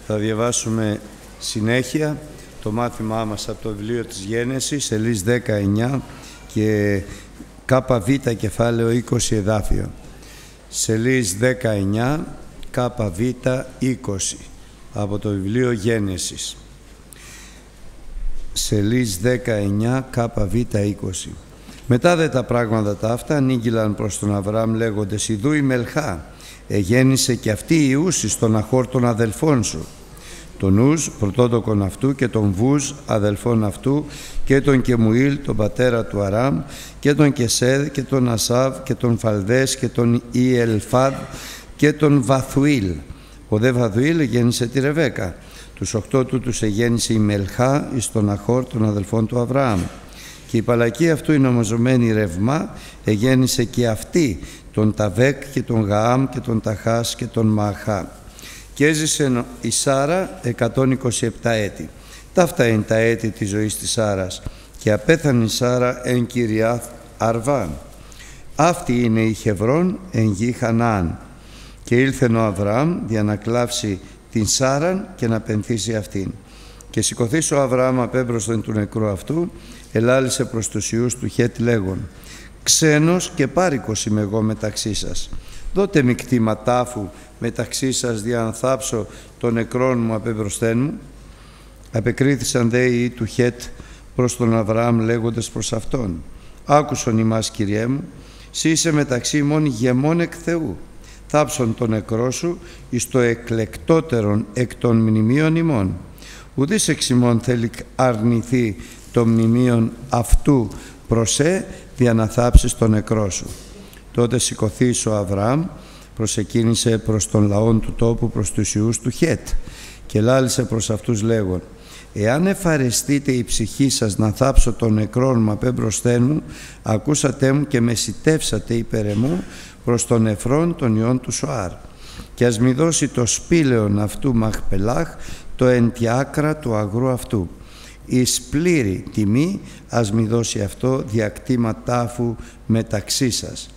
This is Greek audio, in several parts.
Θα διαβάσουμε συνέχεια το μάθημά μας από το βιβλίο της Γένεσης, σελίδες 19 και ΚΒ κεφάλαιο 20 εδάφιο. Σελίδες 19, ΚΒ 20 από το βιβλίο Γένεσης. Σελίδες 19, ΚΒ 20. Μετά δε τα πράγματα τα αυτά ανήγγυλαν προς τον Αβραάμ λέγοντες: «Ιδού η Μελχά, εγέννησε και αυτή Ιούς εις τον Αχόρ των αδελφών σου, τον Ους πρωτότοκον αυτού και τον Βούς αδελφών αυτού και τον Κεμουήλ τον πατέρα του Αράμ και τον Κεσέδ και τον Ασάβ και τον Φαλδές και τον Ιελφάδ και τον Βαθουήλ. Ο δε Βαθουήλ εγέννησε τη Ρεβέκα. Τους 8 τους εγέννησε η Μελχά εις τον Αχόρ των αδελφών του Αβραάμ. Και η παλακή αυτού η ονομαζομένη Ρευμά εγέννησε και αυτή τον Ταβέκ και τον Γαάμ και τον Ταχάς και τον Μαχά. Και έζησε η Σάρα 127 έτη. Ταύτα είναι τα έτη της ζωής της Σάρας. Και απέθανε η Σάρα εν Κυριάθ Αρβά. Αυτή είναι η Χεβρόν εν γη Χαναάν. Και ήλθεν ο Αβραάμ για να κλάψει την Σάραν και να πενθήσει αυτήν. Και σηκωθείς ο Αβραάμ απέμπροσθεν του νεκρού αυτού, ελάλησε προς τους ιούς του Χέτ λέγον: «Ξένος και πάρικος είμαι εγώ μεταξύ σας. Δώτε μη κτήμα τάφου μεταξύ σας δια να θάψω τον νεκρόν μου απεμπροσθέν μου». Απεκρίθησαν δε οι του Χέτ προς τον Αβραάμ λέγοντες προς αυτόν: «Άκουσον ημάς, Κυριέ μου, σύ είσαι μεταξύ ημών γεμών εκ Θεού. Θάψον τον νεκρό σου εις το εκλεκτότερον εκ των μνημείων ημών. Ουδής εξ ημών θέλει αρνηθεί το μνημείον αυτού προσέ δια να θάψεις τον νεκρό σου». Τότε σηκωθείς ο Αβραάμ, προσεκίνησε προς τον λαόν του τόπου, προς τους ιούς του Χέτ, και λάλησε προς αυτούς λέγον: «Εάν εφαρεστείτε η ψυχή σας να θάψω τον νεκρόν μου απέμπροσθέν μου, ακούσατε μου και μεσητεύσατε υπέρ εμού προς τον Εφρών των ιών του Σοάρ. Και ας μη δώσει το σπήλαιον αυτού Μαχπελάχ το εν τη άκρα του αγρού αυτού. Εις πλήρη τιμή ας μη δώσει αυτό διακτήμα τάφου μεταξύ σας».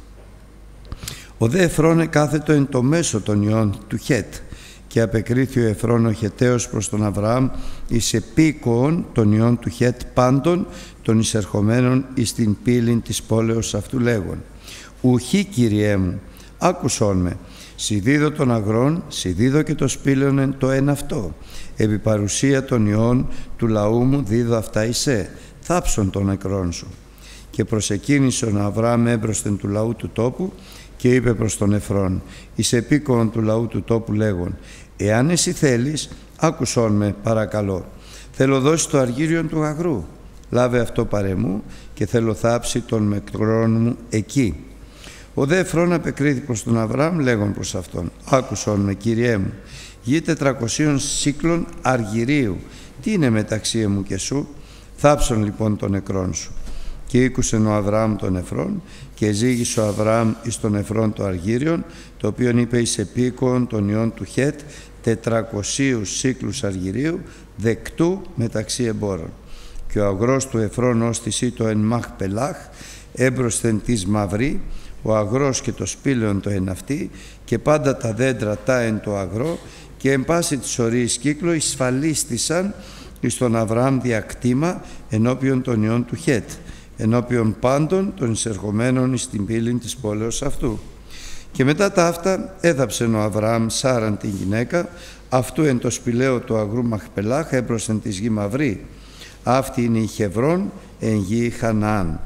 Ο δε Εφρών εκάθετο εν το μέσο των ιών του Χέτ, και απεκρίθη ο Εφρών ο Χεταίος προς τον Αβραάμ εις επίκοον των ιών του Χέτ πάντων των εισερχομένων εις την πύλην της πόλεως αυτού λέγον: «Ουχή, Κυριέ μου, άκουσόν με, σι δίδω των αγρών, σι δίδω και το σπήλαιον εν το εν αυτό. Επί παρουσία των ιών του λαού μου δίδω αυτά εισέ, θάψον τον νεκρόν σου». Και προσεκίνησε ο Αβραάμ έμπροσθεν του λαού του τόπου και είπε προς τον Εφρών εις επίκον του λαού του τόπου λέγον: «Εάν εσύ θέλεις, άκουσόν με παρακαλώ. Θέλω δώσει το αργύριον του αγρού. Λάβε αυτό παρεμού και θέλω θάψει τον νεκρόν μου εκεί». Ο δε Εφρών απεκρίθη προς τον Αβραάμ λέγον προς αυτόν: «Άκουσον με, Κυριέ μου, γη 400 σύκλων αργυρίου. Τι είναι μεταξύ μου και σου? Θάψον λοιπόν τον νεκρόν σου». Και ήκουσεν ο Αβραάμ τον Εφρών, και ζήγησε ο Αβραάμ εις τον Εφρών το αργύριον, το οποίον είπε εις επίκον των ιών του Χέτ 400 σύκλους αργυρίου, δεκτού μεταξύ εμπόρων. Και ο αγρός του Εφρών όστησή το εν Μαχπελάχ, έμπροσθεν της Μαυρή, ο αγρός και το σπήλαιον το εν αυτή, και πάντα τα δέντρα τα εν το αγρό, και εν πάση της ορίης κύκλο εισφαλίστησαν εις τον Αβραάμ διακτήμα ενώπιον των ιών του Χέτ, ενώπιον πάντων των εισερχομένων εις την πύλην της πόλεως αυτού. Και μετά τα αυτά έδαψεν ο Αβραάμ Σάραν την γυναίκα αυτού εν το σπηλαίο του αγρού Μαχπελάχ έμπροσθεν της γη Μαυρή. Αυτή είναι η Χεβρόν εν γη Χαναάν.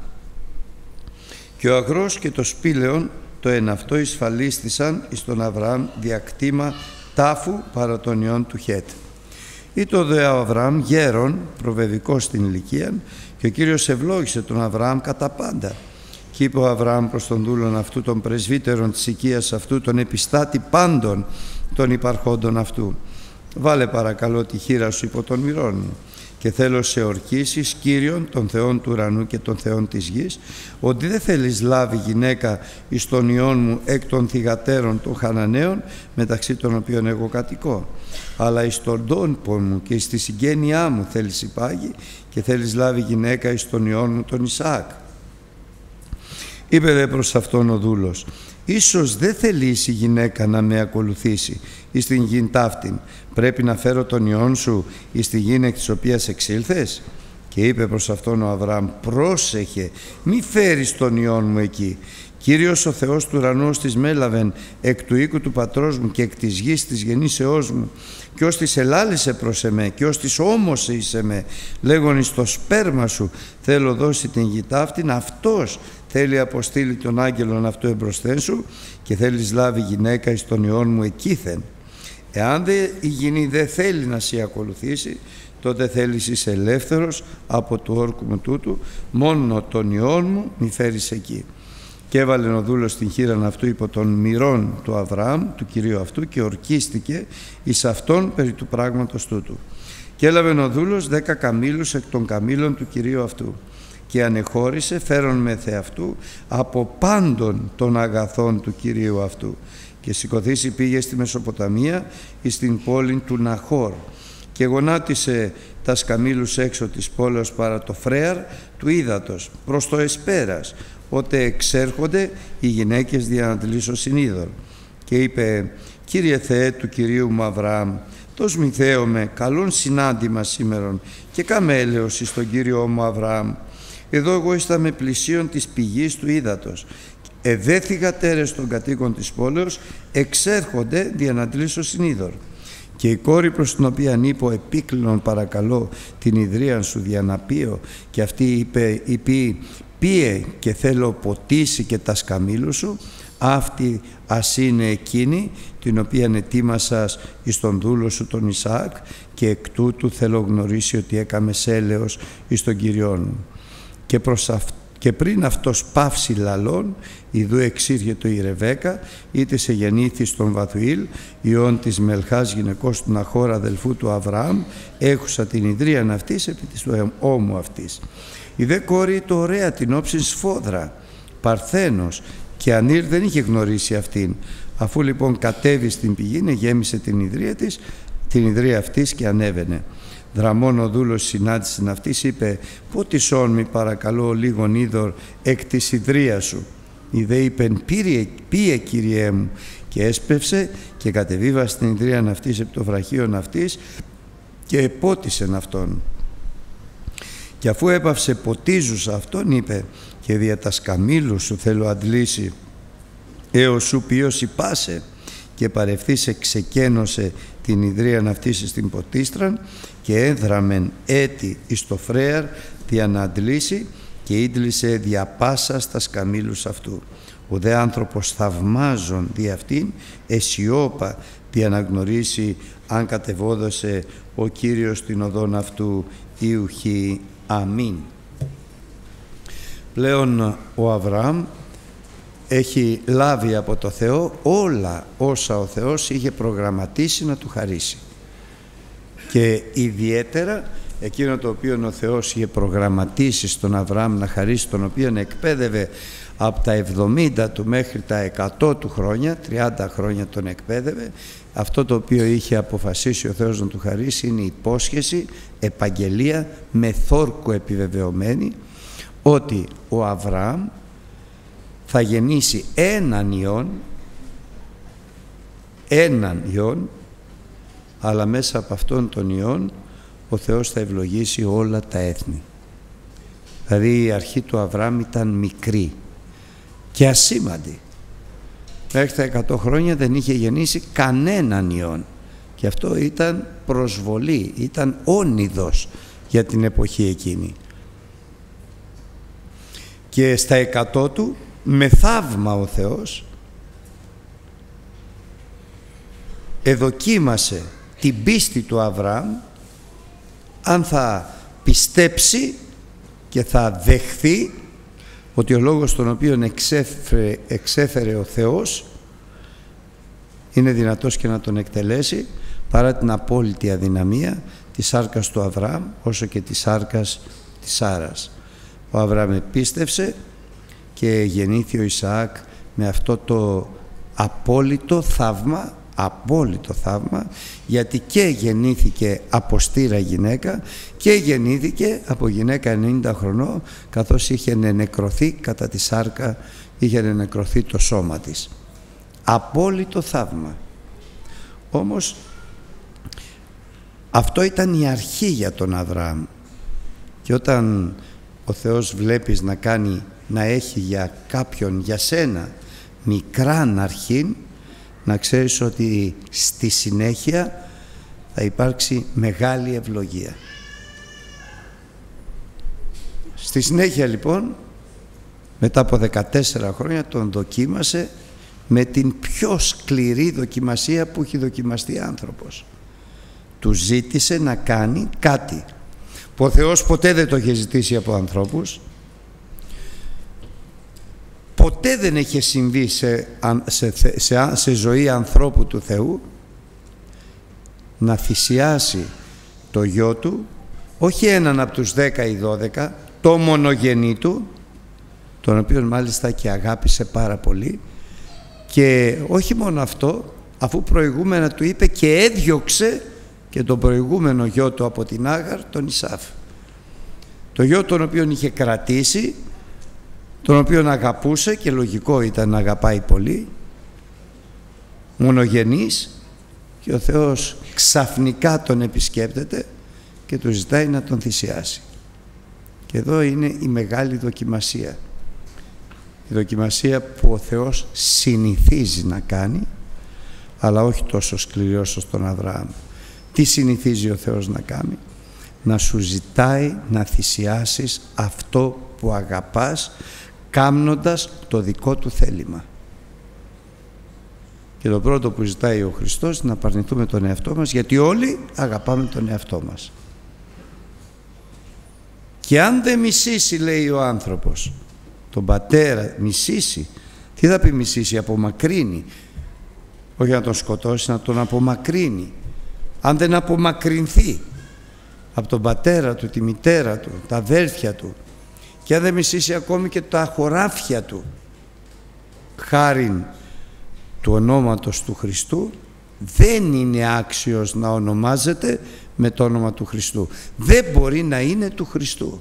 Και ο αγρός και το σπήλαιον το εν αυτό εισφαλίστησαν εις τον Αβραάμ διακτήμα τάφου παρά των ιών του Χέτ. Ήτο δε ο Αβραάμ γέρον, προβεβικός στην ηλικία, και ο Κύριος ευλόγησε τον Αβραάμ κατά πάντα. Και είπε ο Αβραάμ προς τον δούλον αυτού, τον πρεσβύτερον της οικίας αυτού, τον επιστάτη πάντων των υπαρχόντων αυτού: «Βάλε παρακαλώ τη χείρα σου υπό των μυρών μου, και θέλω σε ορκίσεις Κύριον των θεών του ουρανού και των θεών της γης, ότι δεν θέλεις λάβει γυναίκα εις των ιών μου εκ των θυγατέρων των Χαναναίων, μεταξύ των οποίων εγώ κατοικώ, αλλά εις τον τόπο μου και εις τη συγγένειά μου θέλεις υπάγει, και θέλεις λάβει γυναίκα εις των ιών μου τον Ισαάκ». Είπε δε προς αυτόν ο δούλος: ίσως δεν θελήσει η γυναίκα να με ακολουθήσει εις την γην ταύτην, πρέπει να φέρω τον ιόν σου εις τη γην εκ της οποίας εξήλθες? Και είπε προς αυτόν ο Αβραάμ, πρόσεχε, μη φέρεις τον ιόν μου εκεί. Κύριος ο Θεός του ουρανού ως της μέλαβεν εκ του οίκου του πατρός μου και εκ της γης της γεννήσεώς μου, και ως της ελάλησε προς εμέ και ως της όμωσε εις εμέ, λέγον εις το σπέρμα σου θέλω δώσει την γη ταύτην, αυτός θέλει αποστείλει τον άγγελον αυτού εμπροσθέν σου και θέλεις λάβει γυναίκα εις τον ιόν μου εκείθεν. Εάν η γυνή δεν θέλει να σε ακολουθήσει, τότε θέλεις είσαι ελεύθερος από του όρκου μου τούτου, μόνο τον ιόν μου μη φέρεις εκεί. Και έβαλε ο δούλος την χείραν αυτού υπό των μυρών του Αβραάμ, του κυρίου αυτού, και ορκίστηκε εις αυτόν περί του πράγματος τούτου. Και έλαβε ο δούλος 10 καμήλους εκ των καμήλων του κυρίου αυτού και ανεχώρησε φέρον με θεαυτού από πάντων των αγαθών του κυρίου αυτού. Και σηκωθήσει πήγε στη Μεσοποταμία εις την πόλη του Ναχόρ και γονάτισε τα σκαμήλους έξω της πόλεως παρά το φρέαρ του ύδατος προς το εσπέρας, ότε εξέρχονται οι γυναίκες διανατλήσωσιν είδωρ. Και είπε, Κύριε Θεέ του Κυρίου μου Αβραάμ, τος μη θέομαι καλόν συνάντημα σήμερον και κάμε έλεος εις τον Κύριο μου Αβραάμ. Εδώ εγώ ισταμε πλησίον της πηγής του ύδατος. Εδέθηγα τέρες των κατοίκων της πόλεως, εξέρχονται διανατλήσωσιν είδωρ. Και η κόρη προς την οποία είπω επίκλεινον παρακαλώ την ιδρύαν σου διαναπείω, και αυτή είπε πίε και θέλω ποτίσει και τα σκαμήλου σου, αυτή ας είναι εκείνη την οποία ετοίμασας εις τον δούλο σου τον Ισαάκ, και εκ τούτου θέλω γνωρίσει ότι έκαμες έλεος εις τον Κυριόν μου. Και πριν αυτός πάυσει λαλών, ιδού εξήρχετο η Ρεβέκα, είτε σε γεννήθη στον Βαθουήλ, ιών της Μελχάς γυναικός του Ναχόρ αδελφού του Αβραάμ, έχουσα την ιδρίαν αυτής επί της ώμου αυτής. Η δε κόρη το ωραία την όψιν σφόδρα, Παρθένος, και Ανήρ δεν είχε γνωρίσει αυτήν. Αφού λοιπόν κατέβη στην πηγή, γέμισε την ιδρία αυτής και ανέβαινε. Δραμών ο δούλος συνάντησεν αυτής, είπε, πότισόν μη παρακαλώ λίγον είδωρ εκ της ιδρίας σου. Η δε είπεν, πίε Κυριέ μου, και έσπευσε και κατεβήβα στην ιδρίαν αυτής επί το βραχίον αυτής και επότισεν αυτόν. Και αφού έπαυσε ποτίζουσα αυτόν, είπε, και δια τα σκαμήλου σου θέλω αντλήσει έως σου ποιος υπάσε, και παρευθύσε ξεκένωσε την ιδρίαν αυτής στην ποτίστραν και έδραμεν έτη εις το φρέαρ δια να αντλήσει, και ίντλησε δια πάσα στα σκαμήλους αυτού. Ο δε άνθρωπος θαυμάζον δι' αυτήν αισιόπα δια να γνωρίσει αν κατεβόδωσε ο Κύριος την οδόν αυτού ιουχή. Αμήν. Πλέον ο Αβραάμ έχει λάβει από το Θεό όλα όσα ο Θεός είχε προγραμματίσει να του χαρίσει, και ιδιαίτερα εκείνο το οποίο ο Θεός είχε προγραμματίσει στον Αβραάμ να χαρίσει, τον οποίο εκπαίδευε από τα 70 του μέχρι τα 100 του χρόνια, 30 χρόνια τον εκπαίδευε. Αυτό το οποίο είχε αποφασίσει ο Θεός να του χαρίσει είναι η υπόσχεση, επαγγελία με θόρκο επιβεβαιωμένη, ότι ο Αβραάμ θα γεννήσει έναν ιόν, αλλά μέσα από αυτόν τον ιόν ο Θεός θα ευλογήσει όλα τα έθνη. Δηλαδή η αρχή του Αβραάμ ήταν μικρή και ασήμαντη. Μέχρι τα 100 χρόνια δεν είχε γεννήσει κανέναν ιόν, και αυτό ήταν προσβολή, ήταν όνειδος για την εποχή εκείνη. Και στα 100 του, με θαύμα ο Θεός εδοκίμασε την πίστη του Αβραάμ, αν θα πιστέψει και θα δεχθεί ότι ο λόγος τον οποίον εξέφερε ο Θεός είναι δυνατός και να τον εκτελέσει, παρά την απόλυτη αδυναμία της σάρκας του Αβραάμ όσο και της σάρκας της Σάρας. Ο Αβραάμ πίστευσε και γεννήθη ο Ισαάκ με αυτό το απόλυτο θαύμα, γιατί και γεννήθηκε από στήρα γυναίκα και γεννήθηκε από γυναίκα 90 χρονών, καθώς είχε νεκρωθεί κατά τη σάρκα είχε νεκρωθεί το σώμα της. Απόλυτο θαύμα. Όμως αυτό ήταν η αρχή για τον Αβραάμ. Και όταν ο Θεός βλέπεις να έχει για κάποιον, για σένα, μικράν αρχήν, να ξέρεις ότι στη συνέχεια θα υπάρξει μεγάλη ευλογία. Στη συνέχεια λοιπόν, μετά από 14 χρόνια τον δοκίμασε με την πιο σκληρή δοκιμασία που έχει δοκιμαστεί άνθρωπος. Του ζήτησε να κάνει κάτι που ο Θεός ποτέ δεν το είχε ζητήσει από ανθρώπους, ποτέ δεν είχε συμβεί σε ζωή ανθρώπου του Θεού, να θυσιάσει το γιο του, όχι έναν από τους 10 ή 12, το μονογενή του, τον οποίο μάλιστα και αγάπησε πάρα πολύ, και όχι μόνο αυτό, αφού προηγούμενα του είπε και έδιωξε και τον προηγούμενο γιο του από την Άγαρ, τον Ισάφ, το γιο τον οποίον είχε κρατήσει, τον οποίον αγαπούσε, και λογικό ήταν να αγαπάει πολύ, μονογενής, και ο Θεός ξαφνικά τον επισκέπτεται και του ζητάει να τον θυσιάσει. Και εδώ είναι η μεγάλη δοκιμασία. Η δοκιμασία που ο Θεός συνηθίζει να κάνει, αλλά όχι τόσο σκληρή όσο στον Αβραάμ. Τι συνηθίζει ο Θεός να κάνει? Να σου ζητάει να θυσιάσεις αυτό που αγαπάς, κάμνοντας το δικό του θέλημα. Και το πρώτο που ζητάει ο Χριστός είναι να απαρνηθούμε τον εαυτό μας, γιατί όλοι αγαπάμε τον εαυτό μας. Και αν δεν μισήσει, λέει ο άνθρωπος, τον πατέρα, μισήσει, τι θα πει μισήσει? Απομακρύνει. Όχι να τον σκοτώσει, να τον απομακρύνει. Αν δεν απομακρυνθεί από τον πατέρα του, τη μητέρα του, τα αδέρφια του, και αν δεν μισήσει ακόμη και τα χωράφια του, χάριν του ονόματος του Χριστού, δεν είναι άξιος να ονομάζεται με το όνομα του Χριστού. Δεν μπορεί να είναι του Χριστού.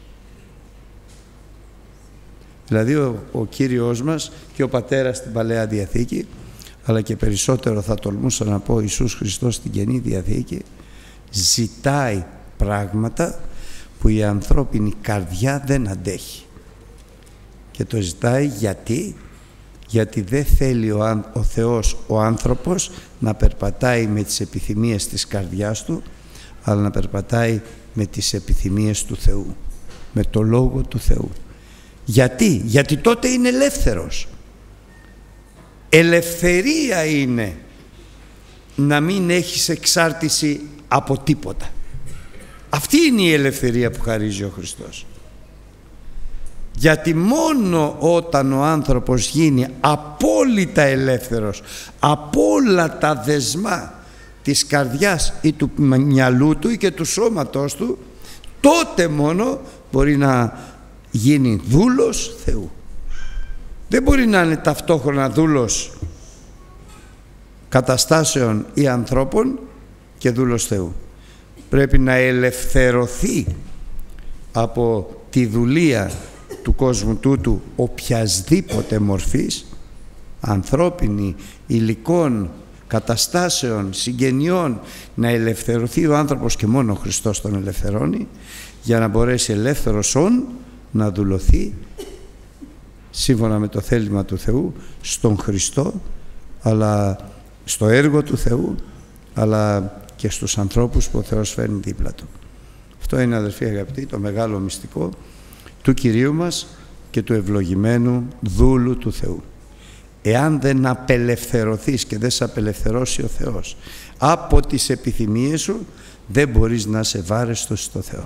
Δηλαδή ο Κύριος μας και ο Πατέρας στην Παλαιά Διαθήκη, αλλά και περισσότερο θα τολμούσα να πω Ιησούς Χριστός στην Καινή Διαθήκη, ζητάει πράγματα που η ανθρώπινη καρδιά δεν αντέχει. Και το ζητάει γιατί δεν θέλει ο Θεός ο άνθρωπος να περπατάει με τις επιθυμίες της καρδιάς του, αλλά να περπατάει με τις επιθυμίες του Θεού, με το Λόγο του Θεού. Γιατί τότε είναι ελεύθερος. Ελευθερία είναι να μην έχεις εξάρτηση από τίποτα. Αυτή είναι η ελευθερία που χαρίζει ο Χριστός. Γιατί μόνο όταν ο άνθρωπος γίνει απόλυτα ελεύθερος από όλα τα δεσμά της καρδιάς ή του μυαλού του ή και του σώματός του, τότε μόνο μπορεί να γίνει δούλος Θεού. Δεν μπορεί να είναι ταυτόχρονα δούλος καταστάσεων ή ανθρώπων και δούλος Θεού. Πρέπει να ελευθερωθεί από τη δουλεία του κόσμου τούτου οποιασδήποτε μορφής, ανθρώπινη, υλικών, καταστάσεων, συγγενειών, να ελευθερωθεί ο άνθρωπος, και μόνο ο Χριστός τον ελευθερώνει, για να μπορέσει ελεύθερος να δουλωθεί σύμφωνα με το θέλημα του Θεού στον Χριστό, αλλά στο έργο του Θεού, αλλά και στους ανθρώπους που ο Θεός φέρνει δίπλα του. Αυτό είναι, αδελφοί αγαπητοί, το μεγάλο μυστικό του Κυρίου μας και του ευλογημένου δούλου του Θεού. Εάν δεν απελευθερωθείς και δεν σε απελευθερώσει ο Θεός από τις επιθυμίες σου, δεν μπορείς να είσαι βάρεστος στο Θεό.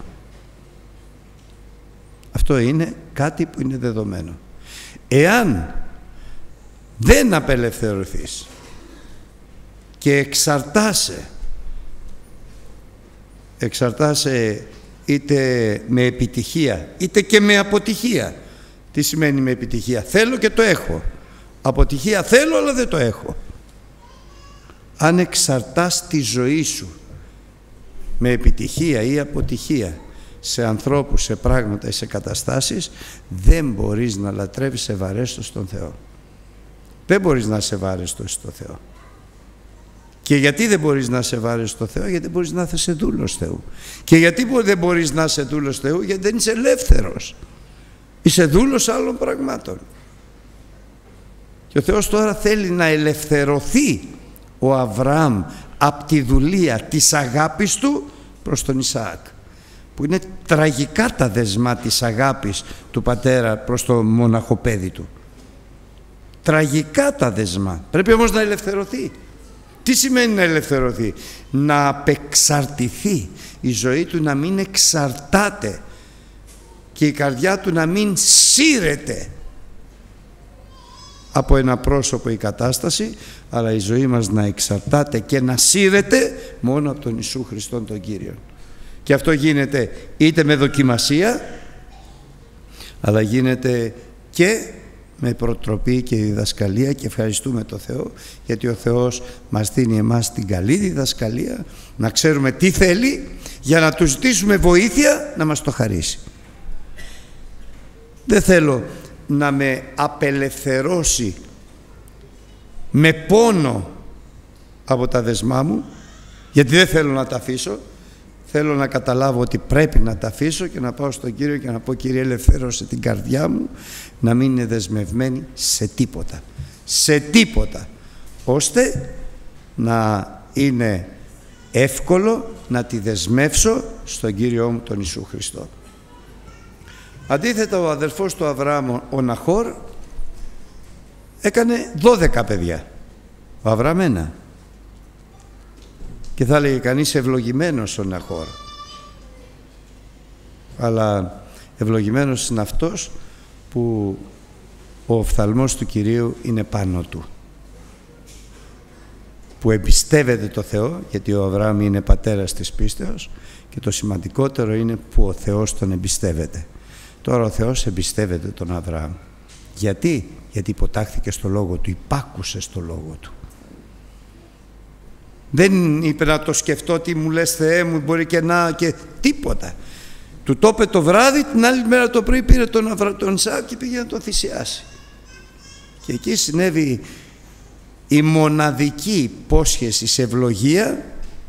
Αυτό είναι κάτι που είναι δεδομένο. Εάν δεν απελευθερωθείς και εξαρτάσαι είτε με επιτυχία είτε και με αποτυχία. Τι σημαίνει με επιτυχία? Θέλω και το έχω. Αποτυχία θέλω αλλά δεν το έχω. Αν εξαρτάς τη ζωή σου με επιτυχία ή αποτυχία σε ανθρώπους, σε πράγματα ή σε καταστάσεις, δεν μπορείς να λατρεύεις ευαρέστος τον Θεό. Δεν μπορείς να είσαι ευάρεστος στον Θεό. Και γιατί δεν μπορείς να είσαι ευάρεστος στον Θεό? Γιατί μπορείς να είσαι δούλος Θεού. Και γιατί δεν μπορείς να είσαι δούλος Θεού? Γιατί δεν είσαι ελεύθερος. Είσαι δούλος άλλων πραγμάτων. Και ο Θεός τώρα θέλει να ελευθερωθεί ο Αβραάμ από τη δουλεία της αγάπης του προς τον Ισαάκ, που είναι τραγικά τα δεσμά της αγάπης του πατέρα προς το μοναχοπέδι του. Τραγικά τα δεσμά. Πρέπει όμως να ελευθερωθεί. Τι σημαίνει να ελευθερωθεί? Να απεξαρτηθεί, η ζωή του να μην εξαρτάται και η καρδιά του να μην σύρεται από ένα πρόσωπο ή κατάσταση, αλλά η ζωή μας να εξαρτάται και να σύρεται μόνο από τον Ιησού Χριστόν τον Κύριο. Και αυτό γίνεται είτε με δοκιμασία, αλλά γίνεται και με προτροπή και διδασκαλία, και ευχαριστούμε τον Θεό, γιατί ο Θεός μας δίνει εμάς την καλή διδασκαλία, να ξέρουμε τι θέλει, για να του ζητήσουμε βοήθεια να μας το χαρίσει. Δεν θέλω να με απελευθερώσει με πόνο από τα δεσμά μου, γιατί δεν θέλω να τα αφήσω. Θέλω να καταλάβω ότι πρέπει να τα αφήσω και να πάω στον Κύριο και να πω: Κύριε, ελευθέρωσε την καρδιά μου να μην είναι δεσμευμένη σε τίποτα. Σε τίποτα. Ώστε να είναι εύκολο να τη δεσμεύσω στον Κύριό μου τον Ιησού Χριστό. Αντίθετα, ο αδελφός του Αβραάμ, ο Ναχόρ, έκανε 12 παιδιά. Ο Αβραάμ ένα. Και θα έλεγε κανείς ευλογημένος ο Ναχόρ. Αλλά ευλογημένος είναι αυτός που ο οφθαλμός του Κυρίου είναι πάνω του. Που εμπιστεύεται το Θεό, γιατί ο Αβραάμ είναι πατέρας της πίστεως, και το σημαντικότερο είναι που ο Θεός τον εμπιστεύεται. Τώρα ο Θεός εμπιστεύεται τον Αβραάμ. Γιατί? Γιατί υποτάχθηκε στο λόγο του, υπάκουσε στο λόγο του. Δεν είπε να το σκεφτώ, τι μου λες Θεέ μου, μπορεί και να, και τίποτα. Του το είπε το βράδυ, την άλλη μέρα το πρωί πήρε τον Ισαάκ και πήγε να τον θυσιάσει. Και εκεί συνέβη η μοναδική υπόσχεση σε ευλογία,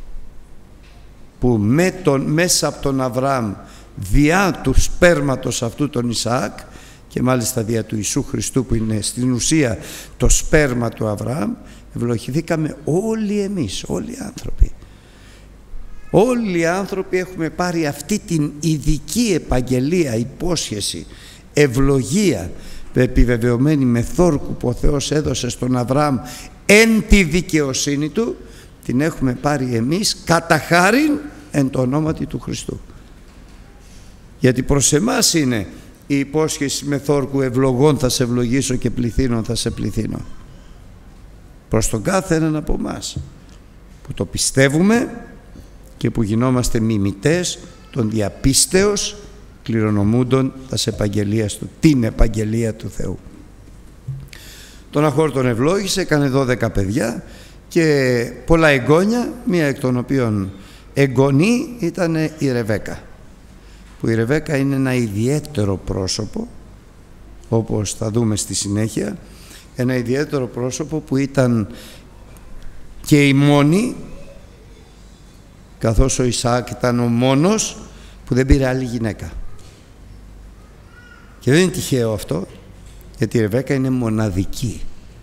που μέσα από τον Αβραάμ, διά του σπέρματος αυτού τον Ισαάκ, και μάλιστα διά του Ιησού Χριστού, που είναι στην ουσία το σπέρμα του Αβραάμ, ευλογηθήκαμε όλοι εμείς, όλοι οι άνθρωποι. Όλοι οι άνθρωποι έχουμε πάρει αυτή την ειδική επαγγελία, υπόσχεση, ευλογία, επιβεβαιωμένη με θόρκου που ο Θεός έδωσε στον Αβραάμ εν τη δικαιοσύνη του, την έχουμε πάρει εμείς κατά χάριν εν το ονόματι του Χριστού. Γιατί προς εμάς είναι η υπόσχεση με θόρκου: ευλογών θα σε ευλογήσω και πληθύνων θα σε πληθύνω. Προς τον κάθε έναν από εμάς που το πιστεύουμε και που γινόμαστε μιμητές των διαπίστεως κληρονομούντων τας επαγγελίας του, την επαγγελία του Θεού. Τον Ναχόρ τον ευλόγησε, έκανε 12 παιδιά και πολλά εγγόνια, μία εκ των οποίων εγγονή ήταν η Ρεβέκα, που η Ρεβέκα είναι ένα ιδιαίτερο πρόσωπο, όπως θα δούμε στη συνέχεια, ένα ιδιαίτερο πρόσωπο που ήταν και η μόνη, καθώς ο Ισαάκ ήταν ο μόνος που δεν πήρε άλλη γυναίκα. Και δεν είναι τυχαίο αυτό, γιατί η Ρεβέκα είναι μοναδική.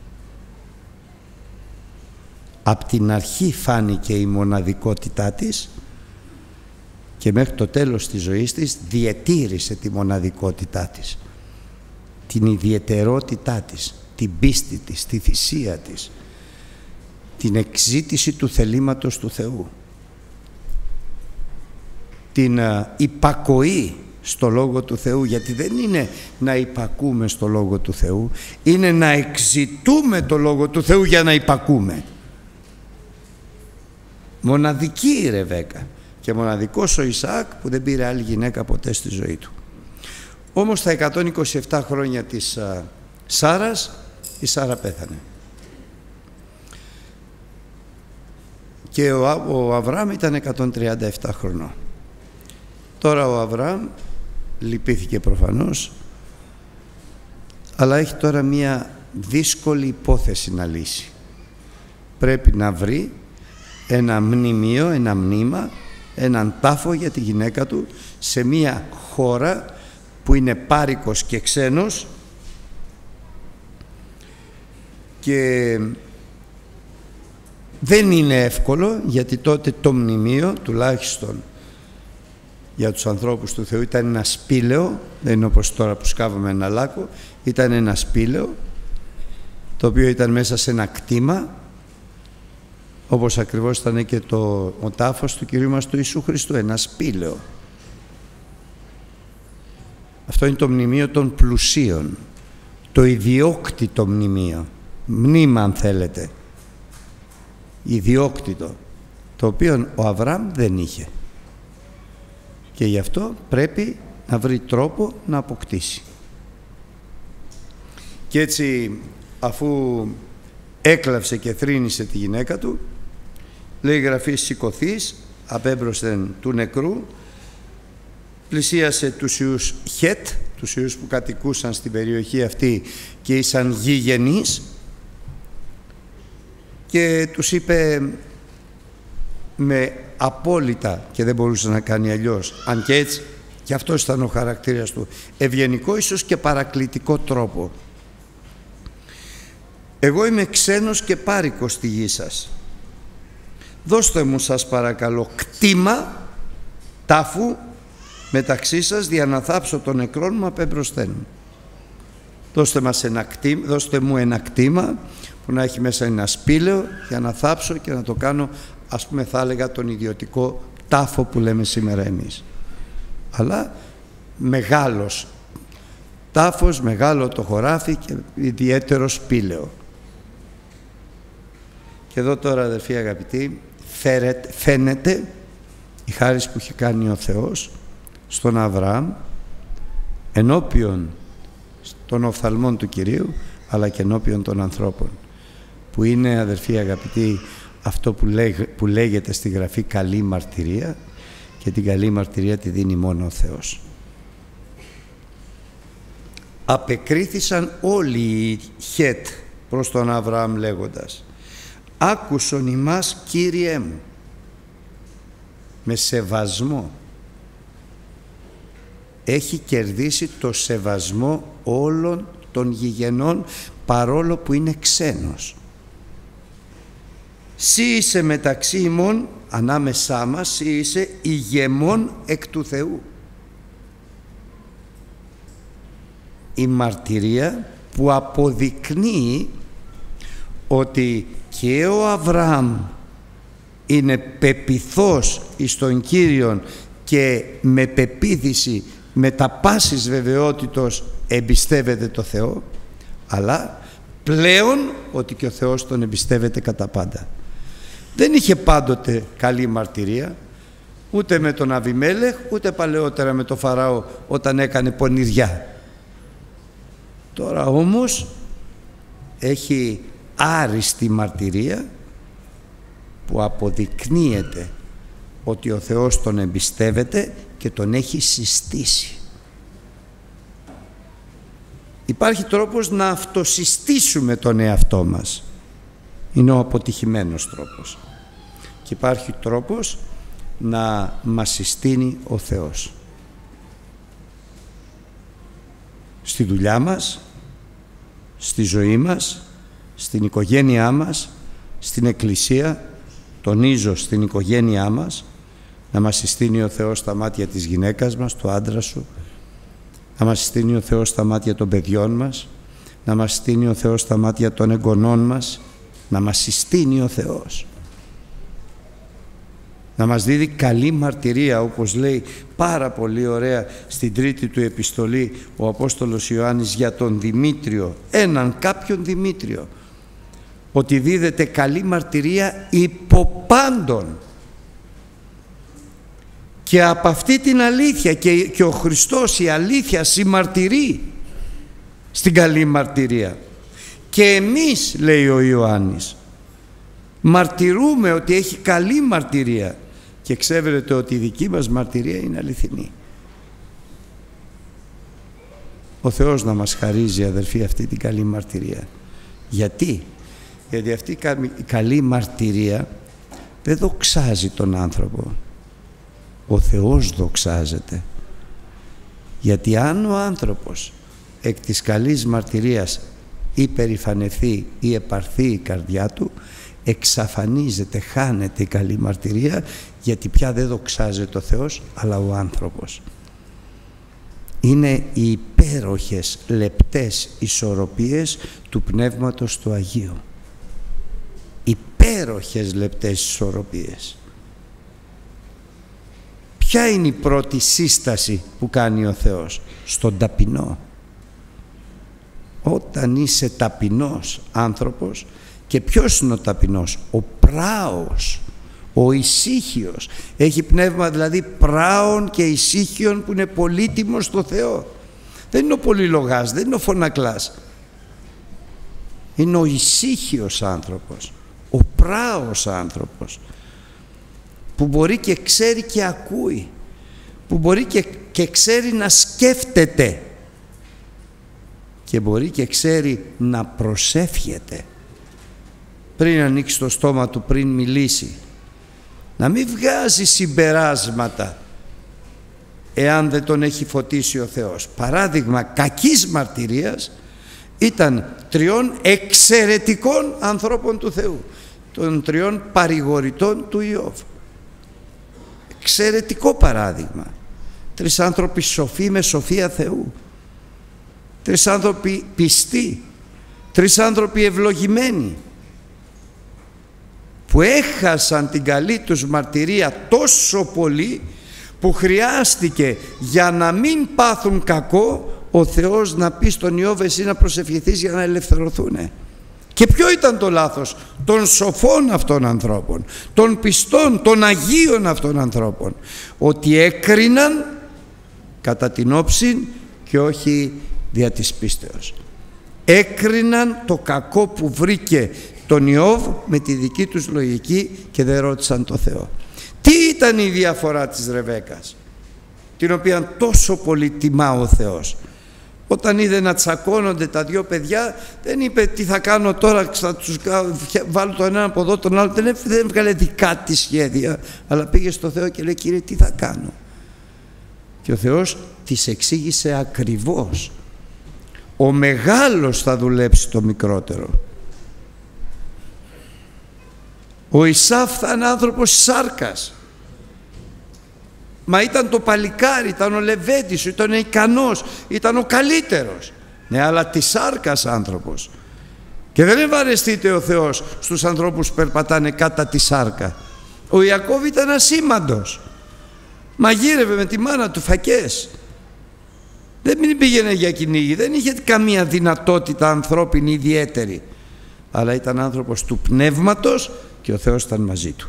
Απ' την αρχή φάνηκε η μοναδικότητά της και μέχρι το τέλος της ζωής της διατήρησε τη μοναδικότητά της, την ιδιαιτερότητά της, την πίστη της, τη θυσία της, την εξζήτηση του θελήματος του Θεού, την υπακοή στο Λόγο του Θεού, γιατί δεν είναι να υπακούμε στο Λόγο του Θεού, είναι να εξζητούμε το Λόγο του Θεού για να υπακούμε. Μοναδική η Ρεβέκα και μοναδικός ο Ισαάκ που δεν πήρε άλλη γυναίκα ποτέ στη ζωή του. Όμως στα 127 χρόνια της Σάρας, η Σάρα πέθανε. Και ο Αβραάμ ήταν 137 χρονών. Τώρα ο Αβραάμ λυπήθηκε προφανώς, αλλά έχει τώρα μία δύσκολη υπόθεση να λύσει. Πρέπει να βρει ένα μνημείο, ένα μνήμα, έναν τάφο για τη γυναίκα του σε μία χώρα που είναι πάρικος και ξένος, και δεν είναι εύκολο, γιατί τότε το μνημείο, τουλάχιστον για τους ανθρώπους του Θεού, ήταν ένα σπήλαιο, δεν είναι όπως τώρα που σκάβουμε ένα λάκκο, ήταν ένα σπήλαιο το οποίο ήταν μέσα σε ένα κτήμα, όπως ακριβώς ήταν και ο τάφος του Κυρίου μας του Ιησού Χριστού, ένα σπήλαιο. Αυτό είναι το μνημείο των πλουσίων, το ιδιόκτητο μνημείο, μνήμα αν θέλετε, ιδιόκτητο, το οποίο ο Αβραάμ δεν είχε, και γι' αυτό πρέπει να βρει τρόπο να αποκτήσει. Και έτσι, αφού έκλαψε και θρήνησε τη γυναίκα του, λέει η Γραφή, σηκωθείς απέμπροσθεν του νεκρού, πλησίασε τους ιούς Χετ, τους ιούς που κατοικούσαν στην περιοχή αυτή και ήσαν γηγενείς, και τους είπε με απόλυτα, και δεν μπορούσε να κάνει αλλιώς, αν και έτσι, και αυτός ήταν ο χαρακτήρας του, ευγενικό ίσως και παρακλητικό τρόπο: εγώ είμαι ξένος και πάρικος στη γη σας. Δώστε μου, σας παρακαλώ, κτήμα τάφου μεταξύ σας, για να θάψω τον νεκρόν μου απέμπροσθεν. Δώστε μου ένα κτήμα που να έχει μέσα ένα σπήλαιο, για να θάψω και να το κάνω, ας πούμε, θα έλεγα τον ιδιωτικό τάφο που λέμε σήμερα εμείς. Αλλά μεγάλος τάφος, μεγάλο το χωράφι και ιδιαίτερο σπήλαιο. Και εδώ τώρα, αδερφοί αγαπητοί, φαίνεται η χάρις που είχε κάνει ο Θεός στον Αβραάμ ενώπιον των οφθαλμών του Κυρίου, αλλά και ενώπιον των ανθρώπων, που είναι, αδερφοί αγαπητοί, αυτό που λέγεται στη Γραφή καλή μαρτυρία, και την καλή μαρτυρία τη δίνει μόνο ο Θεός. Απεκρίθησαν όλοι οι Χετ προς τον Αβραάμ λέγοντας: άκουσον ημάς, Κύριέ μου, με σεβασμό. Έχει κερδίσει το σεβασμό όλων των γηγενών, παρόλο που είναι ξένος. Συ είσαι μεταξύ ημών, ανάμεσά μας, συ είσαι ηγεμόν εκ του Θεού. Η μαρτυρία που αποδεικνύει ότι και ο Αβραάμ είναι πεποιθός εις τον Κύριον και με πεποίθηση, με τα πάσης βεβαιότητος εμπιστεύεται το Θεό, αλλά πλέον ότι και ο Θεός τον εμπιστεύεται κατά πάντα. Δεν είχε πάντοτε καλή μαρτυρία, ούτε με τον Αβιμέλεχ, ούτε παλαιότερα με τον Φαραώ όταν έκανε πονηριά. Τώρα όμως έχει άριστη μαρτυρία που αποδεικνύεται ότι ο Θεός τον εμπιστεύεται και τον έχει συστήσει. Υπάρχει τρόπος να αυτοσυστήσουμε τον εαυτό μας. Είναι ο αποτυχημένος τρόπος. Και υπάρχει τρόπος να μας συστήνει ο Θεός. Στη δουλειά μας, στη ζωή μας, στην οικογένειά μας, στην εκκλησία, τονίζω στην οικογένειά μας, να μας συστήνει ο Θεός στα μάτια της γυναίκας μας, του άντρα σου, να μας συστήνει ο Θεός στα μάτια των παιδιών μας, να μας συστήνει ο Θεός στα μάτια των εγγονών μας, να μας συστήνει ο Θεός. Να μας δίδει καλή μαρτυρία, όπως λέει πάρα πολύ ωραία στην τρίτη του επιστολή ο Απόστολος Ιωάννης για τον Δημήτριο, έναν κάποιον Δημήτριο, ότι δίδεται καλή μαρτυρία υπό πάντων. Και από αυτή την αλήθεια και ο Χριστός, η αλήθεια, συμμαρτυρεί στην καλή μαρτυρία. Και εμείς, λέει ο Ιωάννης, μαρτυρούμε ότι έχει καλή μαρτυρία. και ξέρετε ότι η δική μας μαρτυρία είναι αληθινή. Ο Θεός να μας χαρίζει, αδελφοί, αυτή την καλή μαρτυρία. Γιατί? Γιατί αυτή η καλή μαρτυρία δεν δοξάζει τον άνθρωπο. Ο Θεός δοξάζεται. Γιατί αν ο άνθρωπος εκ της καλής μαρτυρίας υπερηφανευθεί ή επαρθεί η καρδιά του, εξαφανίζεται, χάνεται η καλή μαρτυρία, γιατί πια δεν δοξάζεται ο Θεός αλλά ο άνθρωπος. Είναι οι υπέροχες λεπτές ισορροπίες του Πνεύματος του Αγίου. Υπέροχες λεπτές ισορροπίες. Ποια είναι η πρώτη σύσταση που κάνει ο Θεός? Στον ταπεινό. Όταν είσαι ταπεινός άνθρωπος, και ποιος είναι ο ταπεινός? Ο πράος, ο ησύχιος. Έχει πνεύμα δηλαδή πράων και ησύχιων που είναι πολύτιμος στο Θεό. Δεν είναι ο πολυλογάς, δεν είναι ο φωνακλάς. Είναι ο ησύχιος άνθρωπος, ο πράος άνθρωπος, που μπορεί και ξέρει και ακούει, που μπορεί και ξέρει να σκέφτεται, και μπορεί και ξέρει να προσεύχεται πριν ανοίξει το στόμα του, πριν μιλήσει. Να μην βγάζει συμπεράσματα εάν δεν τον έχει φωτίσει ο Θεός. Παράδειγμα κακής μαρτυρίας ήταν 3 εξαιρετικών ανθρώπων του Θεού, των 3 παρηγορητών του Ιώβ. Εξαιρετικό παράδειγμα. 3 άνθρωποι σοφοί με σοφία Θεού, 3 άνθρωποι πιστοί, 3 άνθρωποι ευλογημένοι, που έχασαν την καλή τους μαρτυρία τόσο πολύ που χρειάστηκε για να μην πάθουν κακό ο Θεός να πει στον Ιώβ, εσύ να προσευχηθείς για να ελευθερωθούν. Και ποιο ήταν το λάθος? Των σοφών αυτών ανθρώπων, των πιστών, των αγίων αυτών ανθρώπων, ότι έκριναν κατά την όψη και όχι δια της πίστεως. Έκριναν το κακό που βρήκε τον Ιώβ με τη δική τους λογική και δεν ρώτησαν το Θεό. Τι ήταν η διαφορά της Ρεβέκας, την οποία τόσο πολύ τιμά ο Θεός? Όταν είδε να τσακώνονται τα 2 παιδιά, δεν είπε τι θα κάνω τώρα, θα τους βάλω τον ένα από εδώ τον άλλο. Δεν έβγαλε δικά της σχέδια, αλλά πήγε στο Θεό και λέει, Κύριε, τι θα κάνω? Και ο Θεός της εξήγησε ακριβώς. Ο μεγάλος θα δουλέψει το μικρότερο. Ο Ισάφ θα είναι άνθρωπος σάρκας. Μα ήταν το παλικάρι, ήταν ο λεβέντης σου, ήταν ικανός, ήταν ο καλύτερος. Ναι, αλλά της σάρκας άνθρωπος. Και δεν ευαρεστείται ο Θεός στους ανθρώπους που περπατάνε κατά τη σάρκα. Ο Ιακώβ ήταν ασήμαντος. Μαγείρευε με τη μάνα του φακές. Δεν πήγαινε για κυνήγι, δεν είχε καμία δυνατότητα ανθρώπινη ιδιαίτερη. Αλλά ήταν άνθρωπος του πνεύματος και ο Θεός ήταν μαζί του.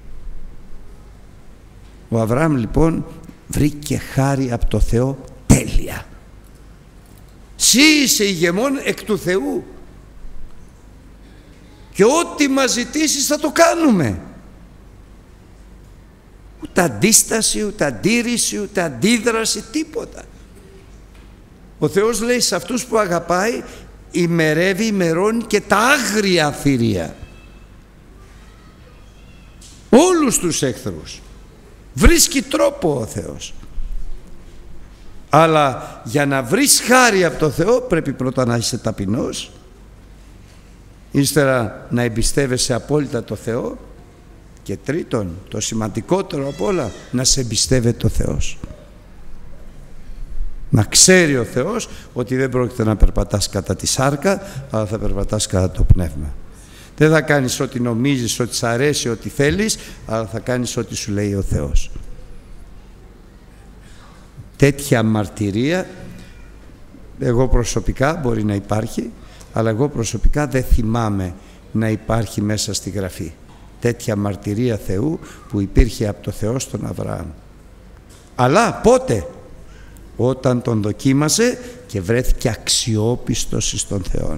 Ο Αβραάμ λοιπόν βρήκε χάρη από το Θεό τέλεια. Συ είσαι ηγεμόν εκ του Θεού και ό,τι μας ζητήσεις θα το κάνουμε. Ούτε αντίσταση, ούτε αντίρρηση, ούτε αντίδραση, τίποτα. Ο Θεός λέει σε αυτούς που αγαπάει, ημερεύει, ημερώνει και τα άγρια θηρία. Όλους τους εχθρούς. Βρίσκει τρόπο ο Θεός. Αλλά για να βρεις χάρη από το Θεό πρέπει πρώτα να είσαι ταπεινός, ύστερα να εμπιστεύεσαι απόλυτα το Θεό και τρίτον, το σημαντικότερο απ' όλα, να σε εμπιστεύεται ο Θεός. Να ξέρει ο Θεός ότι δεν πρόκειται να περπατάς κατά τη σάρκα, αλλά θα περπατάς κατά το πνεύμα. Δεν θα κάνεις ό,τι νομίζεις, ό,τι σ' αρέσει, ό,τι θέλεις, αλλά θα κάνεις ό,τι σου λέει ο Θεός. Τέτοια μαρτυρία, εγώ προσωπικά, μπορεί να υπάρχει, αλλά εγώ προσωπικά δεν θυμάμαι να υπάρχει μέσα στη Γραφή. Τέτοια μαρτυρία Θεού που υπήρχε από το Θεό στον Αβραάμ. Αλλά πότε? Όταν τον δοκίμασε και βρέθηκε αξιόπιστος εις τον Θεό.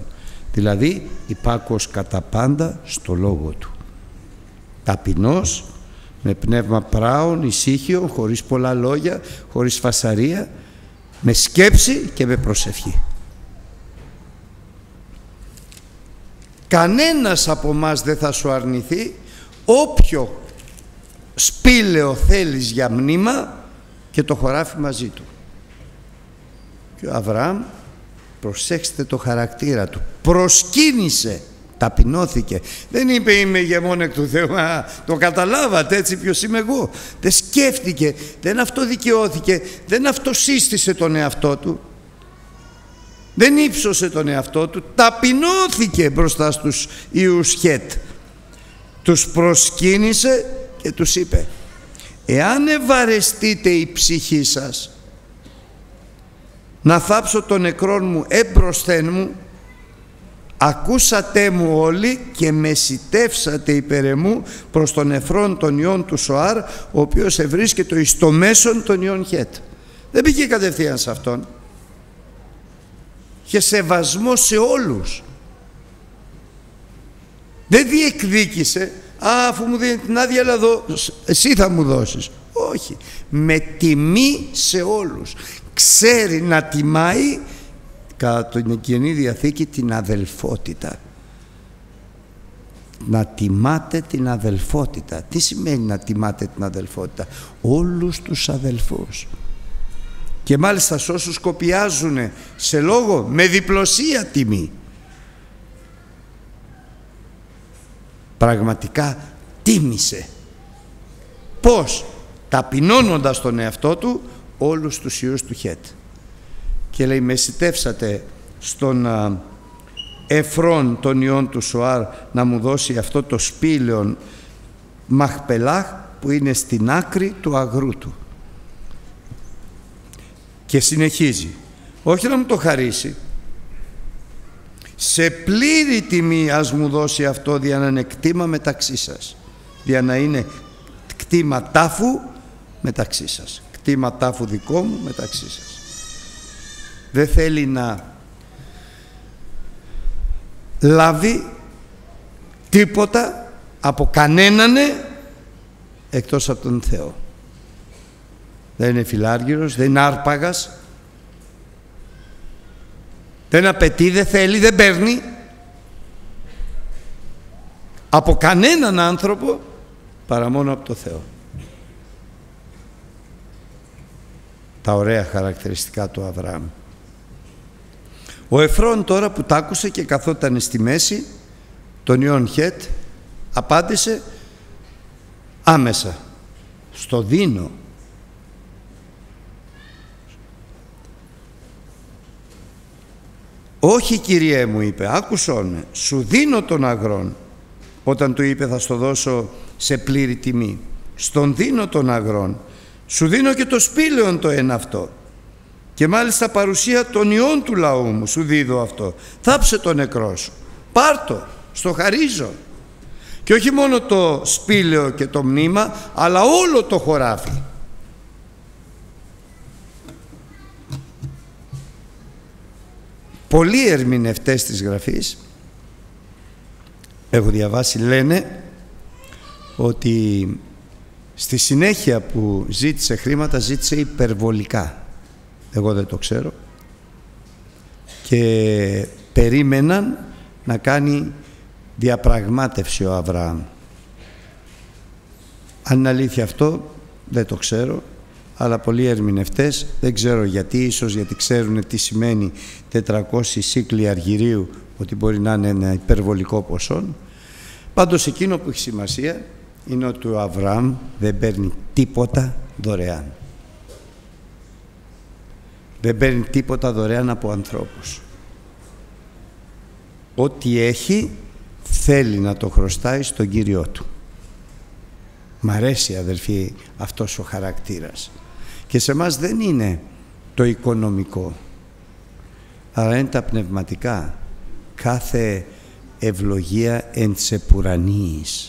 Δηλαδή υπάκουος κατά πάντα στο λόγο του. Ταπεινός, με πνεύμα πράων, ησύχιον, χωρίς πολλά λόγια, χωρίς φασαρία, με σκέψη και με προσευχή. Κανένας από μας δεν θα σου αρνηθεί όποιο σπήλαιο θέλεις για μνήμα και το χωράφι μαζί του. Και ο Αβραάμ, προσέξτε το χαρακτήρα του, προσκύνησε, ταπεινώθηκε. Δεν είπε είμαι ηγεμόν εκ του Θεού, το καταλάβατε έτσι ποιος είμαι εγώ. Δεν σκέφτηκε, δεν αυτοδικαιώθηκε, δεν αυτοσύστησε τον εαυτό του, δεν ύψωσε τον εαυτό του, ταπεινώθηκε μπροστά στους ιούς Χετ. Τους προσκύνησε και τους είπε, εάν ευαρεστείτε η ψυχή σας να θάψω τον νεκρόν μου εμπροσθέν μου, ακούσατε μου όλοι και μεσητεύσατε υπέρ εμού προς τον Εφρών των ιών του Σοάρ, ο οποίος ευρίσκεται εις το μέσον των ιών Χετ. Δεν πήγε κατευθείαν σε αυτόν. Είχε σεβασμό σε όλους. Δεν διεκδίκησε, αφού μου δίνει την άδεια, αλλά εσύ θα μου δώσεις. Όχι, με τιμή σε όλους. Ξέρει να τιμάει κατά την Καινή Διαθήκη την αδελφότητα. Να τιμάτε την αδελφότητα. Τι σημαίνει να τιμάτε την αδελφότητα? Όλους τους αδελφούς. Και μάλιστα σε όσους κοπιάζουν σε λόγο, με διπλωσία τιμή. Πραγματικά τίμησε. Πώς? Ταπεινώνοντας τον εαυτό του όλους τους ιούς του Χετ. Και λέει, μεσητεύσατε στον Εφρών των ιών του Σοάρ να μου δώσει αυτό το σπήλαιον Μαχπελάχ που είναι στην άκρη του αγρού του. Και συνεχίζει, όχι να μου το χαρίσει, σε πλήρη τιμή ας μου δώσει αυτό, δια να είναι κτήμα μεταξύ σας, δια να είναι κτήμα τάφου μεταξύ σας, κτήμα τάφου δικό μου μεταξύ σας. Δεν θέλει να λάβει τίποτα από κανέναν εκτός από τον Θεό. Δεν είναι φιλάργυρος, δεν είναι άρπαγας, δεν απαιτεί, δεν θέλει, δεν παίρνει από κανέναν άνθρωπο παρά μόνο από το Θεό. Τα ωραία χαρακτηριστικά του Αβραάμ. Ο Εφρών τώρα που τ' άκουσε και καθόταν στη μέση των ιών Χετ, απάντησε άμεσα, στο δίνω. Όχι Κυριέ μου, είπε, άκουσόν με, σου δίνω τον αγρόν. Όταν του είπε θα στο δώσω σε πλήρη τιμή, στον δίνω τον αγρόν, σου δίνω και το σπήλαιον το ένα αυτό, και μάλιστα παρουσία των ιών του λαού μου σου δίδω αυτό. Θάψε το νεκρό σου, πάρτο, στο χαρίζω. Και όχι μόνο το σπήλαιο και το μνήμα, αλλά όλο το χωράφι. Πολλοί ερμηνευτές της Γραφής, έχω διαβάσει, λένε ότι στη συνέχεια που ζήτησε χρήματα, ζήτησε υπερβολικά. Εγώ δεν το ξέρω. Και περίμεναν να κάνει διαπραγμάτευση ο Αβραάμ. Αν είναι αλήθεια αυτό, δεν το ξέρω. Αλλά πολλοί ερμηνευτές, δεν ξέρω γιατί, ίσως γιατί ξέρουν τι σημαίνει 400 σύκλοι αργυρίου, ότι μπορεί να είναι ένα υπερβολικό ποσό. Πάντως εκείνο που έχει σημασία είναι ότι ο Αβραάμ δεν παίρνει τίποτα δωρεάν. Δεν παίρνει τίποτα δωρεάν από ανθρώπους. Ό,τι έχει θέλει να το χρωστάει στον Κύριό του. Μ' αρέσει, αδελφοί, αυτός ο χαρακτήρας. Και σε μας δεν είναι το οικονομικό, αλλά είναι τα πνευματικά. Κάθε ευλογία εν τσεπουρανίης.